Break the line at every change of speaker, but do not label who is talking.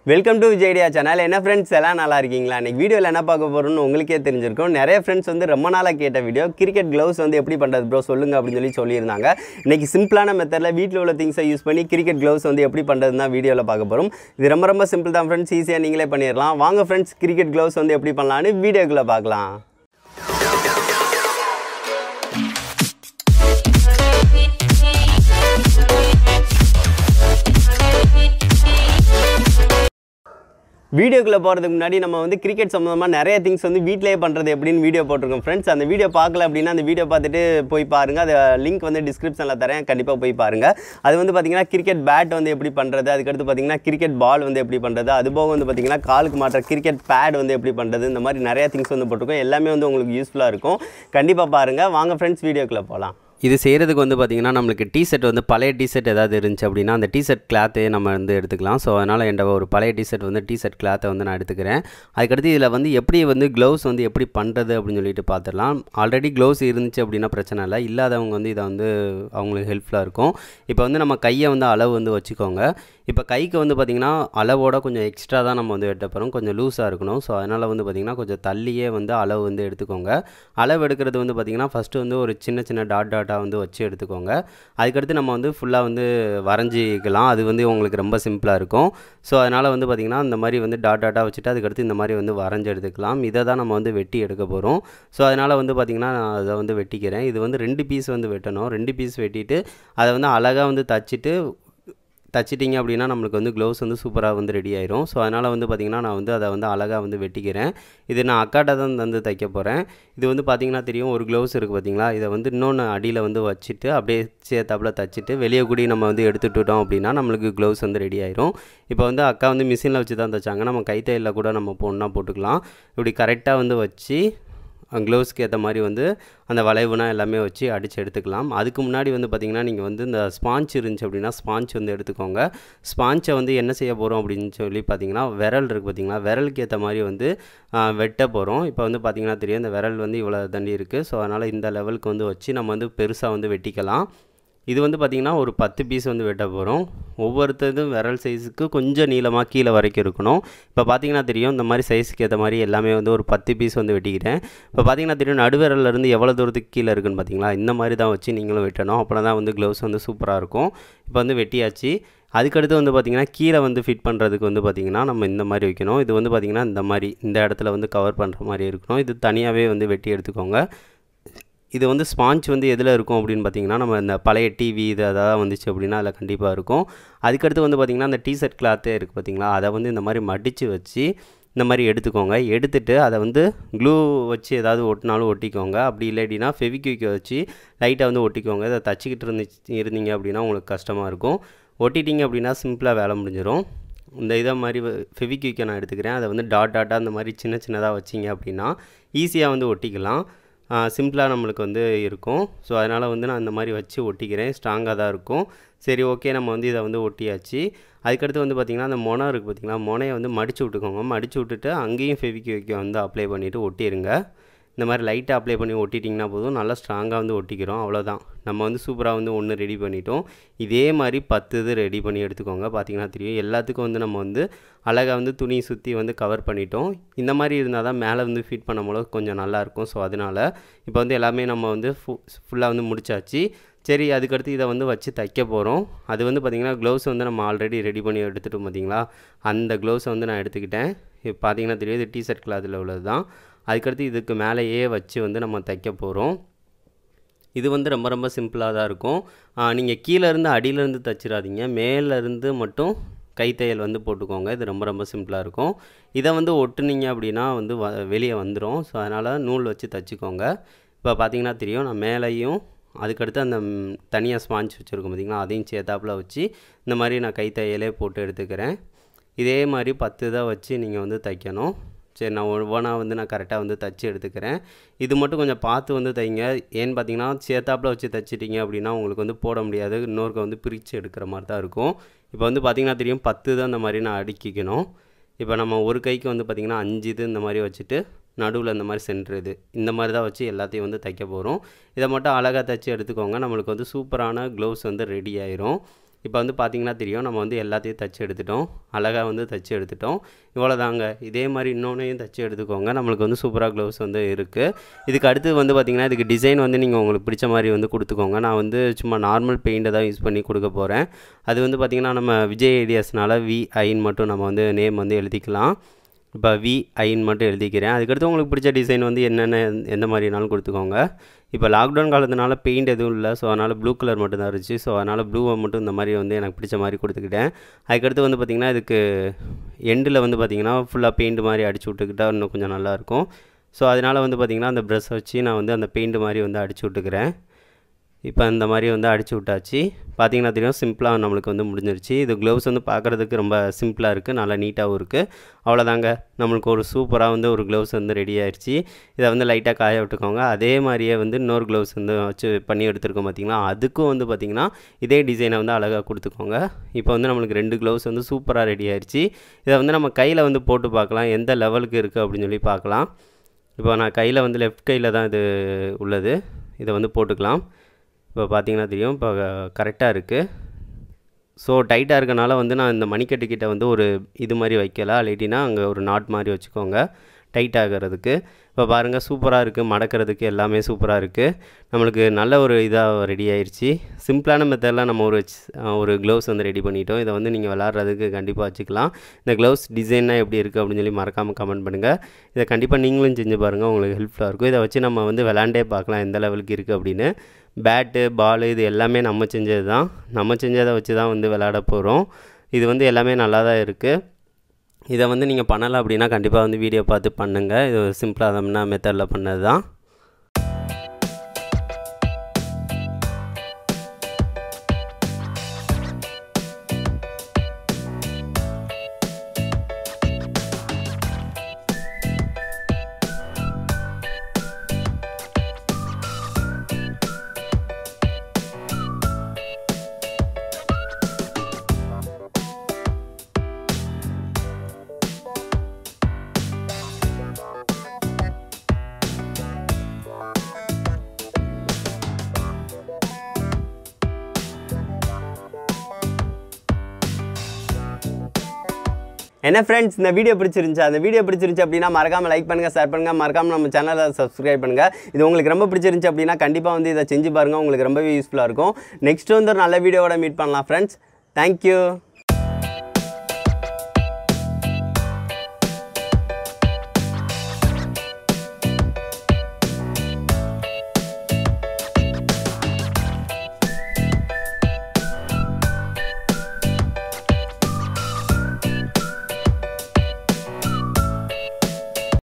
Welcome to Vijay channel. என்ன friends எல்லாம் நல்லா இருக்கீங்களா? இன்னைக்கு வீடியோவில் என்ன பார்க்க போகிறோம்னு உங்களுக்கே தெரிஞ்சிருக்கும். நிறைய ஃப்ரெண்ட்ஸ் வந்து ரொம்ப நாளாக கேட்ட வீடியோ கிரிக்கெட் க்ளவுஸ் வந்து எப்படி பண்ணுறது ப்ரோ சொல்லுங்கள் அப்படின்னு சொல்லியிருந்தாங்க. இன்றைக்கி சிம்பிளான மெத்தடில் வீட்டில் உள்ள திங்ஸை யூஸ் பண்ணி கிரிக்கெட் க்ளவுஸ் வந்து எப்படி பண்ணுறது தான் வீடியோவில் பார்க்க போகிறோம். இது ரொம்ப சிம்பிள் தான் ஃப்ரெண்ட்ஸ், ஈஸியாக நீங்களே பண்ணிடலாம். வாங்க ஃப்ரெண்ட்ஸ், கிரிக்கெட் க்ளவுஸ் வந்து எப்படி பண்ணலான்னு வீடியோக்குள்ளே பார்க்கலாம். வீடியோக்குள்ளே போகிறதுக்கு முன்னாடி நம்ம வந்து கிரிக்கெட் சம்மந்தமாக நிறைய திங்ஸ் வந்து வீட்டிலே பண்ணுறது எப்படின்னு வீடியோ போட்டிருக்கோம் ஃப்ரெண்ட்ஸ். அந்த வீடியோ பார்க்கல அப்படின்னா அந்த வீடியோ பார்த்துட்டு போய் பாருங்கள். அது லிங்க் வந்து டிஸ்கிரிப்ஷனில் தரேன், கண்டிப்பாக போய் பாருங்கள். அது வந்து பார்த்திங்கன்னா கிரிக்கெட் பேட் வந்து எப்படி பண்ணுறது, அதுக்கடுத்து பார்த்திங்கன்னா கிரிக்கெட் பால் வந்து எப்படி பண்ணுறது, அதுபோக வந்து பார்த்திங்கன்னா காலுக்கு மாற்ற கிரிக்கெட் பேட் வந்து எப்படி பண்ணுறது, இந்த மாதிரி நிறைய திங்ஸ் வந்து போட்டிருக்கோம். எல்லாமே வந்து உங்களுக்கு யூஸ்ஃபுல்லாக இருக்கும். கண்டிப்பாக பாருங்கள். வாங்க ஃப்ரெண்ட்ஸ், வீடியோக்குள்ளே போகலாம்.
இது செய்கிறதுக்கு வந்து பார்த்திங்கன்னா நம்மளுக்கு டிஷர்ட் வந்து பழைய டிஷர்ட் ஏதாவது இருந்துச்சு அப்படின்னா அந்த டிஷர்ட் கிளாத்தே நம்ம வந்து எடுத்துக்கலாம். ஸோ அதனால் என்ற ஒரு பழைய டிஷர்ட் வந்து டிஷர்ட் கிளாத்தை வந்து நான் எடுத்துக்கிறேன். அதுக்கடுத்து இதில் வந்து எப்படி வந்து க்ளவுஸ் வந்து எப்படி பண்ணுறது அப்படின்னு சொல்லிட்டு பார்த்துடலாம். ஆல்ரெடி க்ளவுஸ் இருந்துச்சு அப்படின்னா பிரச்சனை இல்லை, இல்லாதவங்க வந்து இதை வந்து அவங்களுக்கு ஹெல்ப்ஃபுல்லாக இருக்கும். இப்போ வந்து நம்ம கையை வந்து அளவு வந்து வச்சுக்கோங்க. இப்போ கைக்கு வந்து பார்த்திங்கன்னா அளவோட கொஞ்சம் எக்ஸ்ட்ரா தான் நம்ம வந்து வெட்ட போகிறோம், கொஞ்சம் லூஸாக இருக்கணும். ஸோ அதனால் வந்து பார்த்திங்கன்னா கொஞ்சம் தள்ளியே வந்து அளவு வந்து எடுத்துக்கோங்க. அளவு எடுக்கிறது வந்து பார்த்திங்கன்னா ஃபஸ்ட்டு வந்து ஒரு சின்ன சின்ன டாட்டாக வந்து வச்சு எடுத்துக்கோங்க. அதுக்கடுத்து நம்ம வந்து ஃபுல்லாக வந்து வரைஞ்சிக்கலாம். அது வந்து உங்களுக்கு ரொம்ப சிம்பிளாக இருக்கும். ஸோ அதனால் வந்து பார்த்திங்கன்னா இந்த மாதிரி வந்து டாட்டாக வச்சுட்டு அதுக்கடுத்து இந்த மாதிரி வந்து வரைஞ்சி எடுத்துக்கலாம். இதை தான் நம்ம வந்து வெட்டி எடுக்க போகிறோம். ஸோ அதனால் வந்து பார்த்திங்கன்னா நான் அதை வந்து வெட்டிக்கிறேன். இது வந்து 2 பீஸ் வந்து வெட்டணும். 2 பீஸ் வெட்டிட்டு அதை வந்து அழகாக வந்து தச்சிட்டிங்க அப்படின்னா நம்மளுக்கு வந்து க்ளவுஸ் வந்து சூப்பராக வந்து ரெடி ஆயிரும். ஸோ அதனால் வந்து பார்த்திங்கன்னா நான் வந்து அதை வந்து அழகாக வந்து வெட்டிக்கிறேன். இது நான் அக்காட்ட தான் வந்து தைக்க போகிறேன். இது வந்து பார்த்திங்கன்னா தெரியும், ஒரு க்ளவுஸ் இருக்குது பார்த்திங்களா, இதை வந்து இன்னொன்று அடியில் வந்து வச்சுட்டு அப்படியே சேர்த்தாப்பில் தச்சுட்டு வெளியே கூடி நம்ம வந்து எடுத்துட்டோம் அப்படின்னா நம்மளுக்கு க்ளவுஸ் வந்து ரெடி ஆயிரும். இப்போ வந்து அக்கா வந்து மிஷினில் வச்சு தான் தைச்சாங்க. நம்ம கைத்தையில் கூட நம்ம பொண்ணாக போட்டுக்கலாம். இப்படி கரெக்டாக வந்து வச்சு க்ளவுஸ்க்கு ஏற்ற மாதிரி வந்து அந்த வளைவுனா எல்லாமே வச்சு அடித்து எடுத்துக்கலாம். அதுக்கு முன்னாடி வந்து பார்த்திங்கன்னா நீங்கள் வந்து இந்த ஸ்பாஞ்ச் இருந்துச்சு அப்படின்னா ஸ்பாஞ்ச் வந்து எடுத்துக்கோங்க. ஸ்பாஞ்சை வந்து என்ன செய்ய போகிறோம் அப்படின்னு சொல்லி பார்த்திங்கன்னா விரல் இருக்குது பார்த்திங்களா, விரலுக்கு ஏற்ற மாதிரி வந்து வெட்ட போகிறோம். இப்போ வந்து பார்த்திங்கன்னா தெரியும், இந்த விரல் வந்து இவ்வளோ தண்டி இருக்குது. ஸோ அதனால் இந்த லெவலுக்கு வந்து வச்சு நம்ம வந்து பெருசாக வந்து வெட்டிக்கலாம். இது வந்து பார்த்திங்கன்னா ஒரு 10 பீஸ் வந்து வெட்ட போகிறோம். ஒவ்வொருத்தரும் விரல் சைஸுக்கு கொஞ்சம் நீளமாக கீழே வரைக்கும் இருக்கணும். இப்போ பார்த்திங்கன்னா தெரியும், இந்த மாதிரி சைஸுக்கு ஏற்ற மாதிரி எல்லாமே வந்து ஒரு 10 பீஸ் வந்து வெட்டிக்கிட்டேன். இப்போ பார்த்திங்கன்னா தெரியும், நடுவிரலேருந்து எவ்வளோ தூரத்துக்கு கீழே இருக்குன்னு பார்த்திங்களா, இந்த மாதிரி தான் வச்சு நீங்களும் வெட்டணும். அப்புறம் தான் வந்து க்ளவுஸ் வந்து சூப்பராக இருக்கும். இப்போ வந்து வெட்டியாச்சு. அதுக்கடுத்து வந்து பார்த்திங்கன்னா கீழே வந்து ஃபிட் பண்ணுறதுக்கு வந்து பார்த்திங்கன்னா நம்ம இந்த மாதிரி வைக்கணும். இது வந்து பார்த்திங்கன்னா இந்த மாதிரி இந்த இடத்துல வந்து கவர் பண்ணுற மாதிரி இருக்கணும். இது தனியாகவே வந்து வெட்டி எடுத்துக்கோங்க. இது வந்து ஸ்பாஞ்ச் வந்து எதில் இருக்கும் அப்படின்னு பார்த்திங்கன்னா நம்ம இந்த பழைய டிவி இது அதாவது வந்துச்சு அப்படின்னா அதில் கண்டிப்பாக இருக்கும். அதுக்கடுத்து வந்து பார்த்திங்கன்னா அந்த டிஷர்ட் கிளாத்தே இருக்குது பார்த்திங்களா, அதை வந்து இந்த மாதிரி மடித்து வச்சு இந்த மாதிரி எடுத்துக்கோங்க. எடுத்துகிட்டு அதை வந்து க்ளூ வச்சு ஏதாவது ஒட்டினாலும் ஒட்டிக்கோங்க. அப்படி இல்லாட்டினா ஃபெவிக்விக்கை வச்சு லைட்டாக வந்து ஒட்டிக்கோங்க. இதை தச்சிக்கிட்டு இருந்தீங்க அப்படின்னா உங்களுக்கு கஷ்டமாக இருக்கும். ஒட்டிட்டிங்க அப்படின்னா சிம்பிளாக வேலை முடிஞ்சிடும். இந்த இதை மாதிரி ஃபெவிக்விக்கை நான் எடுத்துக்கிறேன். அதை வந்து டாட்டாக அந்த மாதிரி சின்ன சின்னதாக வச்சிங்க அப்படின்னா ஈஸியாக வந்து ஒட்டிக்கலாம். சிம்பிளாக நம்மளுக்கு வந்து இருக்கும். ஸோ அதனால் வந்து நான் இந்த மாதிரி வச்சு ஒட்டிக்கிறேன். ஸ்ட்ராங்காக தான் இருக்கும். சரி, ஓகே, நம்ம வந்து இதை வந்து ஒட்டியாச்சு. அதுக்கடுத்து வந்து பார்த்திங்கன்னா அந்த மொனை இருக்குது பார்த்திங்களா, மொனையை வந்து மடித்து விட்டுக்கோங்க. மடித்து விட்டுட்டு அங்கேயும் ஃபெவிக்விக்கை வந்து அப்ளை பண்ணிவிட்டு ஒட்டிடுங்க. இந்த மாதிரி லைட்டாக அப்ளை பண்ணி ஒட்டிட்டிங்கன்னா போதும், நல்லா ஸ்ட்ராங்காக வந்து ஒட்டிக்கிறோம். அவ்வளோதான், நம்ம வந்து சூப்பராக வந்து ஒன்று ரெடி பண்ணிட்டோம். இதே மாதிரி 10 இது ரெடி பண்ணி எடுத்துக்கோங்க. பார்த்திங்கன்னா தெரியும், எல்லாத்துக்கும் வந்து நம்ம வந்து அழகாக வந்து துணி சுற்றி வந்து கவர் பண்ணிட்டோம். இந்த மாதிரி இருந்தால் தான் மேலே வந்து ஃபிட் பண்ணும்போது கொஞ்சம் நல்லாயிருக்கும். ஸோ அதனால் இப்போ வந்து எல்லாமே நம்ம வந்து ஃபுல்லாக வந்து முடிச்சாச்சு. சரி, அதுக்கடுத்து இதை வந்து வச்சு தைக்க போகிறோம். அது வந்து பார்த்திங்கன்னா க்ளவுஸ் வந்து நம்ம ஆல்ரெடி ரெடி பண்ணி எடுத்துகிட்டோம் பார்த்திங்களா, அந்த க்ளவுஸை வந்து நான் எடுத்துக்கிட்டேன். இப்போ பார்த்திங்கன்னா தெரியும், இது டிஷர்ட் கிளாத்தில் உள்ளது தான். அதுக்கடுத்து இதுக்கு மேலேயே வச்சு வந்து நம்ம தைக்க போகிறோம். இது வந்து ரொம்ப சிம்பிளாக தான் இருக்கும். நீங்கள் கீழேருந்து அடியிலேருந்து தைச்சிடாதீங்க, மேலேருந்து மட்டும் கைத்தையல் வந்து போட்டுக்கோங்க. இது ரொம்ப சிம்பிளாக இருக்கும். இதை வந்து ஒட்டுனீங்க அப்படின்னா வந்து வெளியே வந்துடும். ஸோ அதனால் நூல் வச்சு தைச்சிக்கோங்க. இப்போ பார்த்திங்கன்னா தெரியும், நான் மேலேயும் அதுக்கடுத்து அந்த தனியாக ஸ்பாஞ்ச் வச்சுருக்கோம் பார்த்திங்களா, அதையும் சேர்த்தாப்பில் வச்சு இந்த மாதிரி நான் கைத்தையலே போட்டு எடுத்துக்கிறேன். இதே மாதிரி 10 இதாக வச்சு நீங்கள் வந்து தைக்கணும். சரி, நான் ஒவ்வொன்றாக வந்து நான் கரெக்டாக வந்து தைச்சி எடுத்துக்கிறேன். இது மட்டும் கொஞ்சம் பார்த்து வந்து தைங்க. ஏன்னு பார்த்தீங்கன்னா சேர்த்தாப்பில் வச்சு தைச்சிட்டிங்க அப்படின்னா உங்களுக்கு வந்து போட முடியாது, இன்னொருக்க வந்து பிரித்து எடுக்கிற மாதிரி தான் இருக்கும். இப்போ வந்து பார்த்திங்கன்னா தெரியும், 10 தான் இந்த மாதிரி நான் அடுக்கிக்கணும். இப்போ நம்ம ஒரு கைக்கு வந்து பார்த்திங்கன்னா 5 இது இந்த மாதிரி வச்சுட்டு நடுவில் இந்த மாதிரி சென்டர் இது இந்த மாதிரி தான் வச்சு எல்லாத்தையும் வந்து தைக்க போகிறோம். இதை மட்டும் அழகாக தைச்சி எடுத்துக்கோங்க. நம்மளுக்கு வந்து சூப்பரான க்ளவுஸ் வந்து ரெடி ஆயிரும். இப்போ வந்து பார்த்திங்கன்னா தெரியும் நம்ம வந்து எல்லாத்தையும் தச்சு எடுத்துட்டோம், அழகாக வந்து தச்சு எடுத்துட்டோம். இவ்வளோதாங்க. இதே மாதிரி இன்னொன்னையும் தச்சு எடுத்துக்கோங்க. நம்மளுக்கு வந்து சூப்பராக க்ளவுஸ் வந்து இருக்குது. இதுக்கு அடுத்து வந்து பார்த்திங்கன்னா இதுக்கு டிசைன் வந்து நீங்கள் உங்களுக்கு பிடிச்ச மாதிரி வந்து கொடுத்துக்கோங்க. நான் வந்து சும்மா நார்மல் பெயிண்ட்டை தான் யூஸ் பண்ணி கொடுக்க போகிறேன். அது வந்து பார்த்திங்கன்னா நம்ம விஜய் ஐடியாஸ்னால விஐன்னு மட்டும் நம்ம வந்து நேம் வந்து எழுதிக்கலாம். இப்போ விஐன்னு மட்டும் எழுதிக்கிறேன். அதுக்கடுத்து உங்களுக்கு பிடிச்ச டிசைன் வந்து என்னென்ன எந்த மாதிரினாலும் கொடுத்துக்கோங்க. இப்போ லாக்டவுன் காலத்தினால பெயிண்ட் எதுவும் இல்லை, ஸோ அதனால் ப்ளூ கலர் மட்டும் தான் இருந்துச்சு. ஸோ அதனால் ப்ளூவை மட்டும் இந்த மாதிரி வந்து எனக்கு பிடிச்ச மாதிரி கொடுத்துக்கிட்டேன். அதுக்கடுத்து வந்து பார்த்திங்கன்னா இதுக்கு எண்டில் வந்து பார்த்திங்கன்னா ஃபுல்லாக பெயிண்ட் மாதிரி அடிச்சு விட்டுக்கிட்டா இன்னும் கொஞ்சம் நல்லாயிருக்கும். ஸோ அதனால் வந்து பார்த்திங்கன்னா அந்த ப்ரஷ் வச்சு நான் வந்து அந்த பெயிண்ட் மாதிரி வந்து அடிச்சு விட்டுக்கிறேன். இப்போ இந்த மாதிரி வந்து அடிச்சு விட்டாச்சு. பார்த்திங்கன்னா தெரியும் சிம்பிளாக நம்மளுக்கு வந்து முடிஞ்சிருச்சு. இது க்ளவுஸ் வந்து பார்க்குறதுக்கு ரொம்ப சிம்பிளாக இருக்குது, நல்லா நீட்டாகவும் இருக்குது. அவ்வளோதாங்க, நம்மளுக்கு ஒரு சூப்பராக வந்து ஒரு க்ளவுஸ் வந்து ரெடி ஆயிடுச்சு. இதை வந்து லைட்டாக காய விட்டுக்கோங்க. அதே மாதிரியே வந்து இன்னொரு க்ளவுஸ் வந்து வச்சு பண்ணி எடுத்துருக்கோம் பார்த்திங்களா, அதுக்கும் வந்து பார்த்திங்கன்னா இதே டிசைனை வந்து அழகாக கொடுத்துக்கோங்க. இப்போ வந்து நம்மளுக்கு 2 க்ளவுஸ் வந்து சூப்பராக ரெடி ஆயிடுச்சு. இதை வந்து நம்ம கையில் வந்து போட்டு பார்க்கலாம், எந்த லெவலுக்கு இருக்குது அப்படின்னு சொல்லி பார்க்கலாம். இப்போ நான் கையில் வந்து லெஃப்ட் கையில் தான் இது உள்ளது, இதை வந்து போட்டுக்கலாம். இப்போ பார்த்திங்கன்னா தெரியும், இப்போ கரெக்டாக இருக்குது. ஸோ டைட்டாக இருக்கனால வந்து நான் இந்த மணிக்கட்டுக்கிட்ட வந்து ஒரு இது மாதிரி வைக்கலாம், இல்லாட்டினா அங்கே ஒரு நாட் மாதிரி வச்சுக்கோங்க டைட் ஆகிறதுக்கு. இப்போ பாருங்கள் சூப்பராக இருக்குது, மடக்கிறதுக்கு எல்லாமே சூப்பராக இருக்குது. நம்மளுக்கு நல்ல ஒரு இதாக ரெடி ஆயிடுச்சு. சிம்பிளான மெத்தடில் நம்ம ஒரு க்ளவுஸ் வந்து ரெடி பண்ணிட்டோம். இதை வந்து நீங்கள் விளாட்றதுக்கு கண்டிப்பாக வச்சுக்கலாம். இந்த க்ளவுஸ் டிசைனாக எப்படி இருக்குது அப்படின்னு சொல்லி மறக்காமல் கமெண்ட் பண்ணுங்கள். இதை கண்டிப்பாக நீங்களும் செஞ்சு பாருங்கள், உங்களுக்கு ஹெல்ப்ஃபுல்லாக இருக்கும். இதை வச்சு நம்ம வந்து விளாண்டே பார்க்கலாம் எந்த லெவலுக்கு இருக்குது அப்படின்னு. பேட்டு பால் இது எல்லாமே நம்ம செஞ்சது தான், நம்ம செஞ்சதை வச்சு தான் வந்து விளையாட போகிறோம். இது வந்து எல்லாமே நல்லா தான் இருக்குது. இதை வந்து நீங்கள் பண்ணலை அப்படின்னா கண்டிப்பாக வந்து வீடியோ பார்த்து பண்ணுங்கள். இது சிம்பிளாக தான் மெத்தடில் பண்ணது தான்.
என்ன ஃப்ரெண்ட்ஸ், இந்த வீடியோ பிடிச்சிருந்துச்சு. அந்த வீடியோ பிடிச்சிருந்துச்சு அப்படின்னா மறக்காமல் லைக் பண்ணுங்கள், ஷேர் பண்ணுங்கள், மறக்காமல் நம்ம சேனலை சப்ஸ்கிரைப் பண்ணுங்கள். இது உங்களுக்கு ரொம்ப பிடிச்சிருந்துச்சு அப்படின்னா கண்டிப்பாக வந்து இதை செஞ்சு பாருங்கள், உங்களுக்கு ரொம்பவே யூஸ்ஃபுல்லாக இருக்கும். நெக்ஸ்ட் வந்து ஒரு நல்ல வீடியோவோட மீட் பண்ணலாம் ஃப்ரெண்ட்ஸ். தேங்க்யூ.